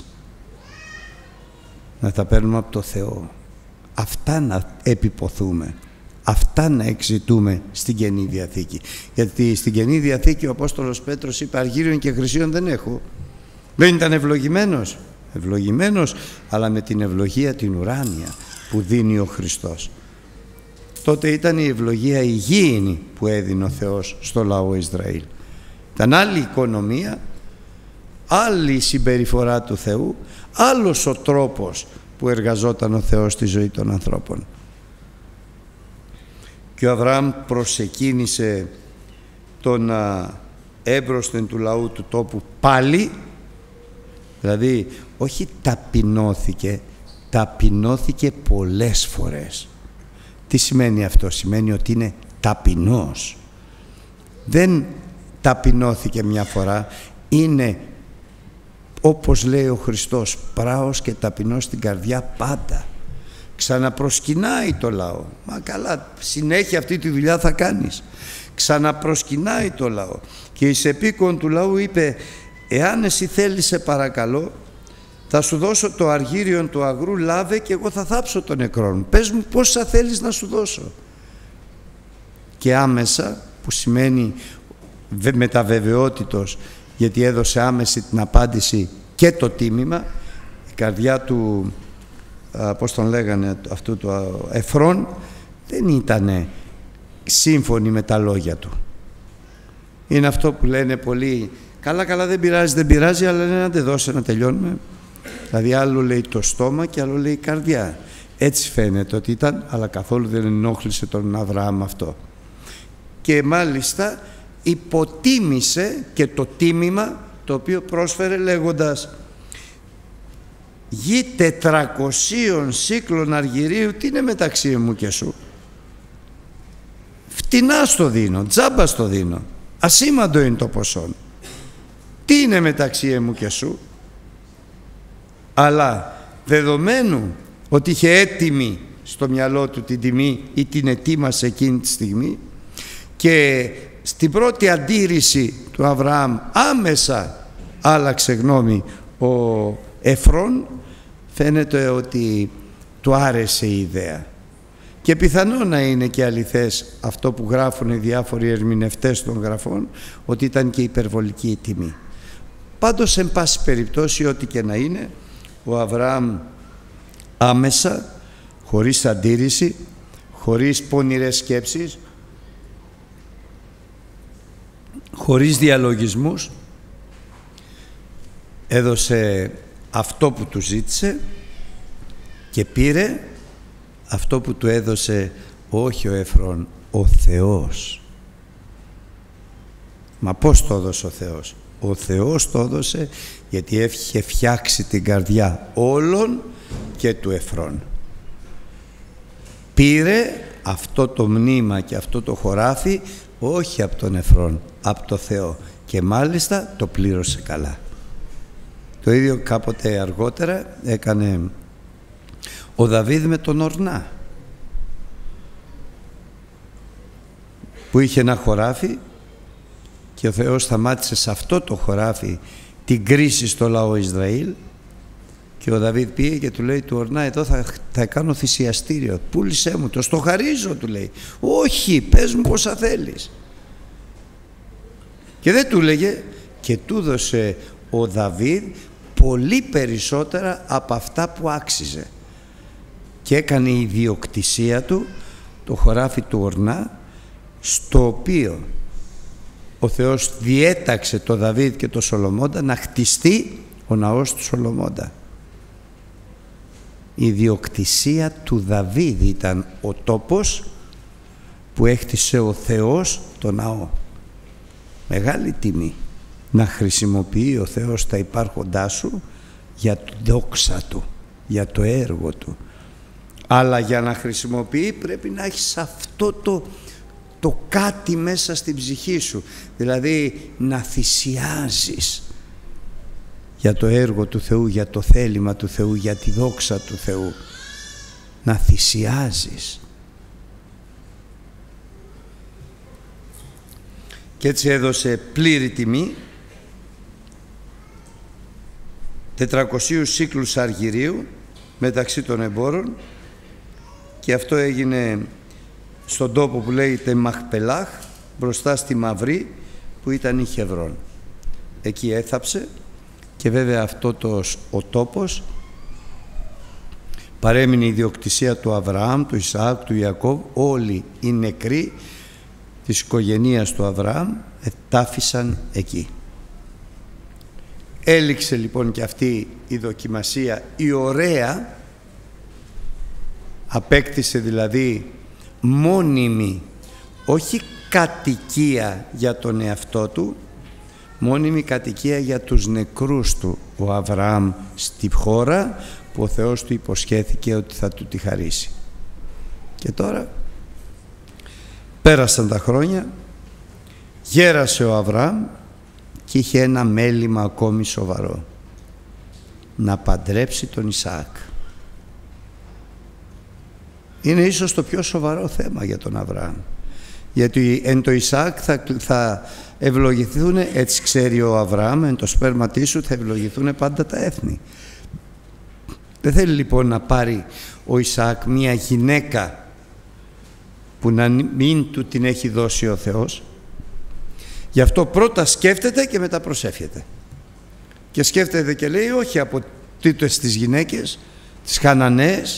Να τα παίρνουμε από το Θεό. Αυτά να επιποθούμε. Αυτά να εξητούμε στην Καινή Διαθήκη. Γιατί στην Καινή Διαθήκη ο Απόστολος Πέτρος είπε αργύριον και χρυσίον δεν έχω. Δεν ήταν ευλογημένος? ευλογημένος, αλλά με την ευλογία την ουράνια που δίνει ο Χριστός. Τότε ήταν η ευλογία υγιεινή που έδινε ο Θεός στο λαό Ισραήλ. Ήταν άλλη οικονομία, άλλη συμπεριφορά του Θεού, άλλος ο τρόπος που εργαζόταν ο Θεός στη ζωή των ανθρώπων. Και ο Αβραάμ προσεκίνησε τον έμπροσθεν του λαού του τόπου πάλι, δηλαδή όχι ταπεινώθηκε πολλές φορές. Τι σημαίνει αυτό? Σημαίνει ότι είναι ταπεινός. Δεν ταπεινώθηκε μια φορά, είναι, όπως λέει ο Χριστός, πράος και ταπεινός στην καρδιά πάντα. Ξαναπροσκυνάει το λαό. Μα καλά, συνέχεια αυτή τη δουλειά θα κάνεις. Ξαναπροσκυνάει το λαό. Και εις επίκον του λαού είπε, εάν εσύ θέλεις, σε παρακαλώ, θα σου δώσω το αργύριον του αγρού, λάβε και εγώ θα θάψω τον νεκρόν. Πες μου πόσα θέλεις να σου δώσω. Και άμεσα, που σημαίνει μεταβεβαιότητος, γιατί έδωσε άμεση την απάντηση και το τίμημα, η καρδιά του, πώς τον λέγανε, αυτού του Εφρών, δεν ήταν σύμφωνη με τα λόγια του. Είναι αυτό που λένε πολλοί, καλά δεν πειράζει, αλλά λένε να τε δώσει να τελειώνουμε. Δηλαδή άλλο λέει το στόμα και άλλο λέει η καρδιά. Έτσι φαίνεται ότι ήταν, αλλά καθόλου δεν ενόχλησε τον Αβραάμ αυτό. Και μάλιστα υποτίμησε και το τίμημα το οποίο πρόσφερε, λέγοντας, γη 400 σύκλων αργυρίου, τι είναι μεταξύ μου και σου? Φτηνά στο δίνω, τζάμπα στο δίνω, ασήμαντο είναι το ποσό. Τι είναι μεταξύ μου και σου? Αλλά δεδομένου ότι είχε έτοιμη στο μυαλό του την τιμή ή την ετοίμασε εκείνη τη στιγμή, και στην πρώτη αντίρρηση του Αβραάμ άμεσα άλλαξε γνώμη ο Εφρών, φαίνεται ότι του άρεσε η ιδέα. Και πιθανό να είναι και αληθές αυτό που γράφουν οι διάφοροι ερμηνευτές των γραφών, ότι ήταν και υπερβολική η τιμή. Πάντως, εν πάση περιπτώσει, ό,τι και να είναι, ο Αβραάμ άμεσα, χωρίς αντίρρηση, χωρίς πονηρές σκέψεις, χωρίς διαλογισμούς, έδωσε αυτό που του ζήτησε και πήρε αυτό που του έδωσε όχι ο Εφρών, ο Θεός. Μα πώς το έδωσε ο Θεός? Ο Θεός το έδωσε γιατί είχε φτιάξει την καρδιά όλων και του Εφρών. Πήρε αυτό το μνήμα και αυτό το χωράφι όχι από τον Εφρών, από το Θεό, και μάλιστα το πλήρωσε καλά. Το ίδιο κάποτε αργότερα έκανε ο Δαβίδ με τον Ορνά, που είχε ένα χωράφι και ο Θεός σταμάτησε σε αυτό το χωράφι την κρίση στο λαό Ισραήλ, και ο Δαβίδ πήγε και του λέει του Ορνά, εδώ θα κάνω θυσιαστήριο, πούλησέ μου το, στο χαρίζω, του λέει. Όχι, πες μου πόσα θέλεις. Και δεν του λέγε, και του δώσε ο Δαβίδ πολύ περισσότερα από αυτά που άξιζε, και έκανε η ιδιοκτησία του το χωράφι του Ορνά, στο οποίο ο Θεός διέταξε το Δαβίδ και το Σολομώντα να χτιστεί ο ναός του Σολομώντα. Η ιδιοκτησία του Δαβίδ ήταν ο τόπος που έχτισε ο Θεός το ναό. Μεγάλη τιμή να χρησιμοποιεί ο Θεός τα υπάρχοντά σου για τη δόξα του, για το έργο του. Αλλά για να χρησιμοποιεί πρέπει να έχεις αυτό το κάτι μέσα στην ψυχή σου, δηλαδή να θυσιάζεις για το έργο του Θεού, για το θέλημα του Θεού, για τη δόξα του Θεού, να θυσιάζεις. Και έτσι έδωσε πλήρη τιμή, 400 σύκλους αργυρίου μεταξύ των εμπόρων, και αυτό έγινε στον τόπο που λέγεται Μαχπελάχ, μπροστά στη Μαυρή που ήταν η Χεβρών. Εκεί έθαψε και βέβαια αυτό ο τόπος παρέμεινε η ιδιοκτησία του Αβραάμ, του Ισαάκ, του Ιακώβ. Όλοι οι νεκροί της οικογένειας του Αβραάμ ετάφησαν εκεί. Έληξε λοιπόν και αυτή η δοκιμασία, η ωραία, απέκτησε δηλαδή μόνιμη, όχι κατοικία για τον εαυτό του, μόνιμη κατοικία για τους νεκρούς του ο Αβραάμ στη χώρα που ο Θεός του υποσχέθηκε ότι θα του τη χαρίσει. Και τώρα πέρασαν τα χρόνια, γέρασε ο Αβραάμ και είχε ένα μέλημα ακόμη σοβαρό, να παντρέψει τον Ισαάκ. Είναι ίσως το πιο σοβαρό θέμα για τον Αβραάμ, γιατί εν το Ισαάκ θα ευλογηθούν, έτσι ξέρει ο Αβραάμ, εν το σπέρματί σου θα ευλογηθούν πάντα τα έθνη. Δεν θέλει λοιπόν να πάρει ο Ισαάκ μια γυναίκα που να μην του την έχει δώσει ο Θεός. Γι' αυτό πρώτα σκέφτεται και μετά προσεύχεται. Και σκέφτεται και λέει όχι από τίτες τις γυναίκες, τις Χαναναίες,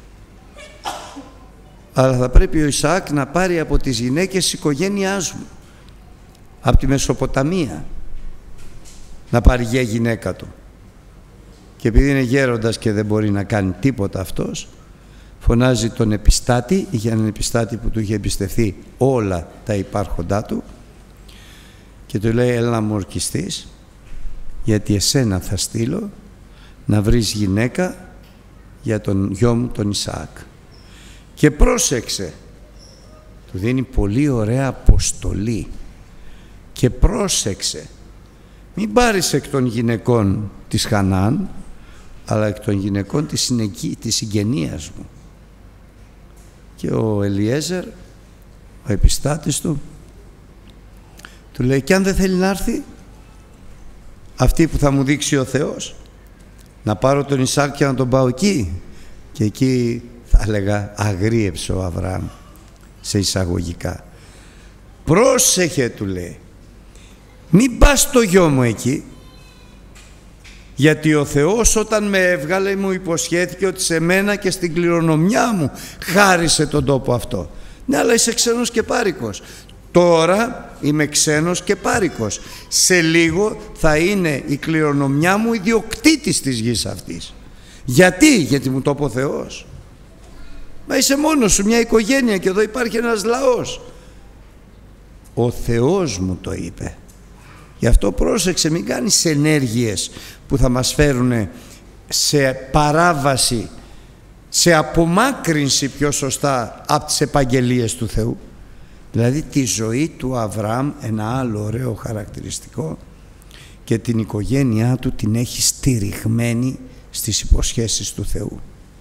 αλλά θα πρέπει ο Ισαάκ να πάρει από τις γυναίκες της οικογένειάς μου, από τη Μεσοποταμία, να πάρει για γυναίκα του. Και επειδή είναι γέροντας και δεν μπορεί να κάνει τίποτα αυτός, φωνάζει τον επιστάτη, είχε έναν επιστάτη που του είχε εμπιστευτεί όλα τα υπάρχοντά του, και του λέει έλα να μου ορκιστείς, γιατί εσένα θα στείλω να βρεις γυναίκα για τον γιο μου τον Ισαάκ. Και πρόσεξε, του δίνει πολύ ωραία αποστολή, και πρόσεξε, μην πάρεις εκ των γυναικών της Χανάν, αλλά εκ των γυναικών της συγγενείας μου. Και ο Ελιέζερ, ο επιστάτης του λέει και αν δεν θέλει να έρθει αυτή που θα μου δείξει ο Θεός, να πάρω τον Ισαάκ και να τον πάω εκεί. Και εκεί θα έλεγα αγρίεψε ο Αβραάμ σε εισαγωγικά. Πρόσεχε, του λέει, μην πας στο γιο μου εκεί, γιατί ο Θεός όταν με έβγαλε μου υποσχέθηκε ότι σε μένα και στην κληρονομιά μου χάρισε τον τόπο αυτό. Ναι, αλλά είσαι ξένος και πάρικος. Τώρα είμαι ξένος και πάρικος. Σε λίγο θα είναι η κληρονομιά μου ιδιοκτήτης της γης αυτής. Γιατί μου το είπε ο Θεός. Μα είσαι μόνος σου, μια οικογένεια, και εδώ υπάρχει ένας λαός. Ο Θεός μου το είπε. Γι' αυτό πρόσεξε, μην κάνεις ενέργειες που θα μας φέρουν σε παράβαση, σε απομάκρυνση πιο σωστά από τις επαγγελίες του Θεού. Δηλαδή τη ζωή του Αβραάμ, ένα άλλο ωραίο χαρακτηριστικό, και την οικογένειά του την έχει στηριγμένη στις υποσχέσεις του Θεού.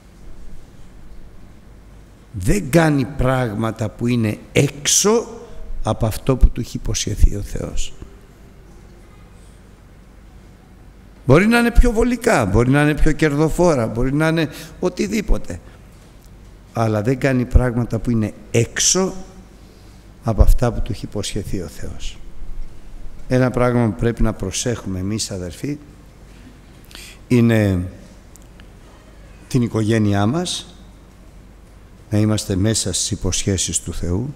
Δεν κάνει πράγματα που είναι έξω από αυτό που του έχει υποσχεθεί ο Θεός. Μπορεί να είναι πιο βολικά, μπορεί να είναι πιο κερδοφόρα, μπορεί να είναι οτιδήποτε, αλλά δεν κάνει πράγματα που είναι έξω από αυτά που του έχει υποσχεθεί ο Θεός. Ένα πράγμα που πρέπει να προσέχουμε εμείς, αδερφοί, είναι την οικογένειά μας, να είμαστε μέσα στις υποσχέσεις του Θεού.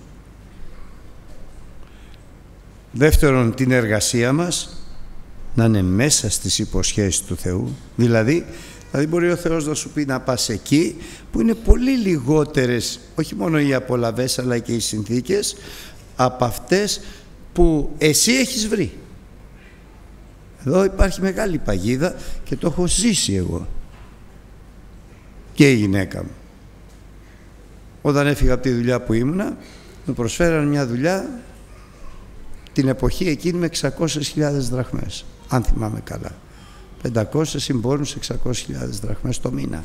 Δεύτερον, την εργασία μας να είναι μέσα στις υποσχέσεις του Θεού. Δηλαδή μπορεί ο Θεός να σου πει να πας εκεί που είναι πολύ λιγότερες, όχι μόνο οι απολαβές αλλά και οι συνθήκες από αυτές που εσύ έχεις βρει. Εδώ υπάρχει μεγάλη παγίδα και το έχω ζήσει εγώ και η γυναίκα μου. Όταν έφυγα από τη δουλειά που ήμουνα, μου προσφέραν μια δουλειά την εποχή εκείνη με 600.000 δραχμές, αν θυμάμαι καλά. 500 συμπόρουν σε 600.000 δραχμές το μήνα.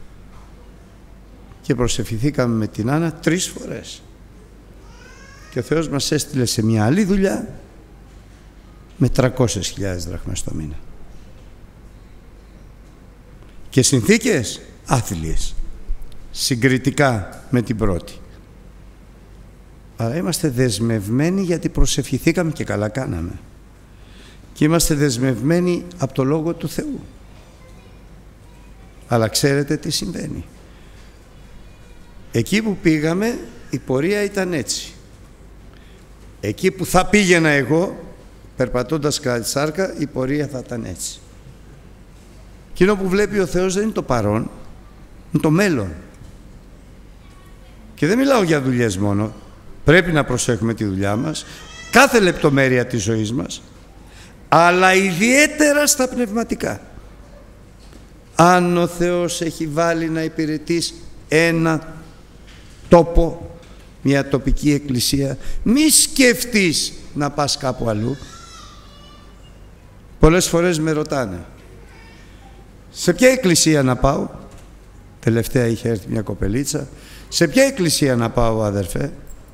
Και προσευχηθήκαμε με την Άννα 3 φορές. Και ο Θεός μας έστειλε σε μια άλλη δουλειά με 300.000 δραχμές το μήνα. Και συνθήκες άθλιες, συγκριτικά με την πρώτη. Αλλά είμαστε δεσμευμένοι γιατί προσευχηθήκαμε και καλά κάναμε. και είμαστε δεσμευμένοι από το Λόγο του Θεού. Αλλά ξέρετε τι συμβαίνει. Εκεί που πήγαμε η πορεία ήταν έτσι. Εκεί που θα πήγαινα εγώ, περπατώντας κατά τη σάρκα, η πορεία θα ήταν έτσι. Εκείνο που βλέπει ο Θεός δεν είναι το παρόν, είναι το μέλλον. Και δεν μιλάω για δουλειές μόνο. Πρέπει να προσέχουμε τη δουλειά μας, κάθε λεπτομέρεια της ζωής μας, αλλά ιδιαίτερα στα πνευματικά. Αν ο Θεός έχει βάλει να υπηρετείς ένα τόπο, μια τοπική εκκλησία, μη σκεφτείς να πας κάπου αλλού. Πολλές φορές με ρωτάνε, σε ποια εκκλησία να πάω? Τελευταία είχε έρθει μια κοπελίτσα, σε ποια εκκλησία να πάω, αδερφέ?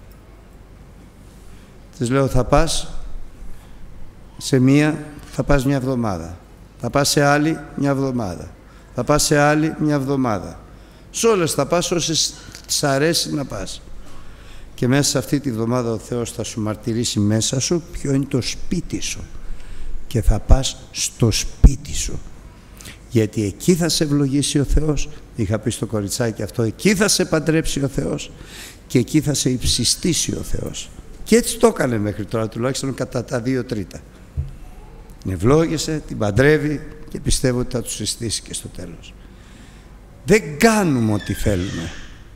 Της λέω, θα πας σε μία, θα πας μια εβδομάδα, θα πας σε άλλη μια εβδομάδα, θα πας σε άλλη μια εβδομάδα, σε όλες θα πας όσες της αρέσει να πας. Και μέσα σε αυτή τη βδομάδα ο Θεός θα σου μαρτυρήσει μέσα σου ποιο είναι το σπίτι σου, και θα πας στο σπίτι σου, γιατί εκεί θα σε ευλογήσει ο Θεός. Είχα πει στο κοριτσάκι αυτό, εκεί θα σε παντρέψει ο Θεός και εκεί θα σε υψιστήσει ο Θεός. Και έτσι το έκανε μέχρι τώρα, τουλάχιστον κατά τα 2/3. Την ευλόγησε, την παντρεύει και πιστεύω ότι θα τους συστήσει και στο τέλος. Δεν κάνουμε ό,τι θέλουμε.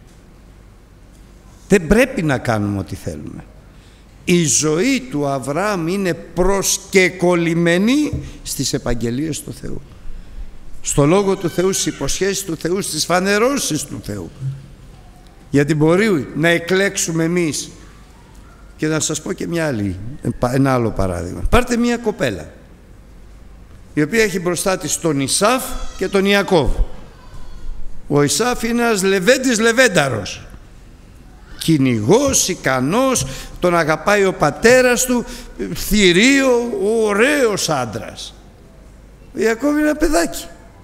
Δεν πρέπει να κάνουμε ό,τι θέλουμε. Η ζωή του Αβραάμ είναι προσκεκολλημένη στις επαγγελίες του Θεού, στο Λόγο του Θεού, στις υποσχέσεις του Θεού, στις φανερώσεις του Θεού. Γιατί μπορεί να εκλέξουμε εμείς. Και να σας πω και ένα άλλο παράδειγμα. Πάρτε μια κοπέλα η οποία έχει μπροστά της τον Ισάφ και τον Ιακώβ. Ο Ισάφ είναι ένας λεβέντης λεβένταρος, κυνηγός, ικανός, τον αγαπάει ο πατέρας του, θηρίο, ωραίος άντρας. Ο Ιακώβ είναι ένα παιδάκι,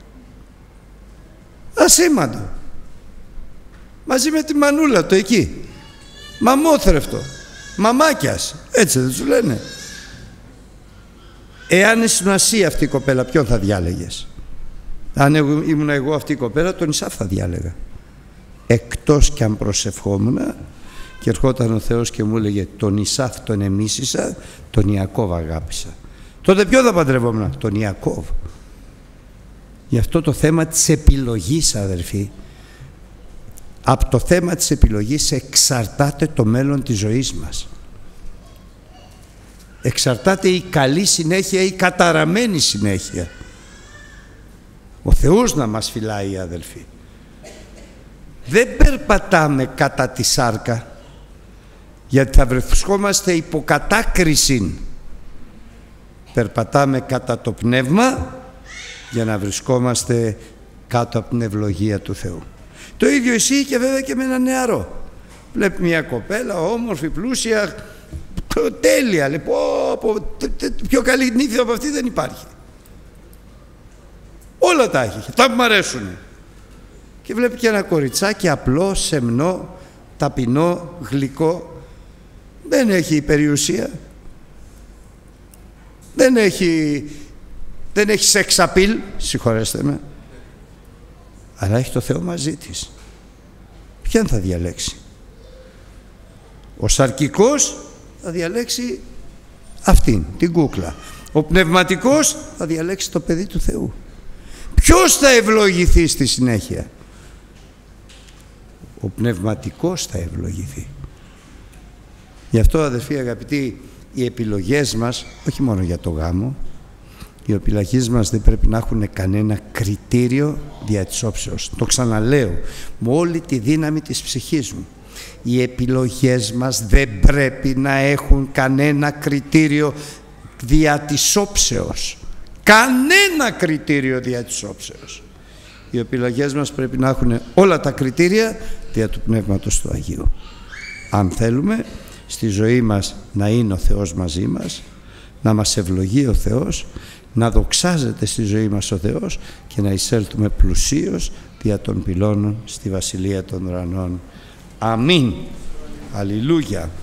ασήμαντο, μαζί με τη μανούλα του εκεί, μαμόθρευτο, μαμάκιας, έτσι δεν τους λένε? Εάν ήσουν εσύ αυτή η κοπέλα, ποιον θα διάλεγες? Αν ήμουν εγώ αυτή η κοπέλα, τον Ισάφ θα διάλεγα. Εκτός κι αν προσευχόμουν και ερχόταν ο Θεός και μου έλεγε, τον Ισάφ τον εμίσησα, τον Ιακώβ αγάπησα. Τότε ποιον θα παντρευόμουν? Τον Ιακώβ. Γι' αυτό το θέμα της επιλογής, αδερφοί, από το θέμα της επιλογής εξαρτάται το μέλλον της ζωής μας. Εξαρτάται η καλή συνέχεια ή η καταραμένη συνέχεια. Ο Θεός να μας φυλάει, αδελφοί. Δεν περπατάμε κατά τη σάρκα, γιατί θα βρισκόμαστε υποκατάκριση. Περπατάμε κατά το πνεύμα για να βρισκόμαστε κάτω από την ευλογία του Θεού. Το ίδιο ισχύει και βέβαια και με ένα νεαρό. Βλέπει μια κοπέλα όμορφη, πλούσια, τέλεια, λέει, πιο καλή νύφη από αυτή δεν υπάρχει. Όλα τα έχει, τα που μ' αρέσουν. Και βλέπει και ένα κοριτσάκι απλό, σεμνό, ταπεινό, γλυκό. Δεν έχει περιουσία, δεν έχει σεξ απειλ, συγχωρέστε με, αλλά έχει το Θεό μαζί της. Ποιον θα διαλέξει? Ο σαρκικός θα διαλέξει αυτήν, την κούκλα. Ο πνευματικός θα διαλέξει το παιδί του Θεού. Ποιος θα ευλογηθεί στη συνέχεια? Ο πνευματικός θα ευλογηθεί. Γι' αυτό, αδερφοί αγαπητοί, οι επιλογές μας, όχι μόνο για το γάμο, οι επιλογές μας δεν πρέπει να έχουν κανένα κριτήριο δια της όψεως. Το ξαναλέω με όλη τη δύναμη της ψυχής μου. Οι επιλογές μας δεν πρέπει να έχουν κανένα κριτήριο δια της όψεως. Κανένα κριτήριο δια της όψεως. Οι επιλογές μας πρέπει να έχουν όλα τα κριτήρια δια του Πνεύματος του Αγίου. Αν θέλουμε στη ζωή μας να είναι ο Θεός μαζί μας, να μας ευλογεί ο Θεός, να δοξάζεται στη ζωή μας ο Θεός και να εισέλθουμε πλουσίως δια των πυλώνων στη Βασιλεία των Ουρανών. Αμήν. Αλληλούια.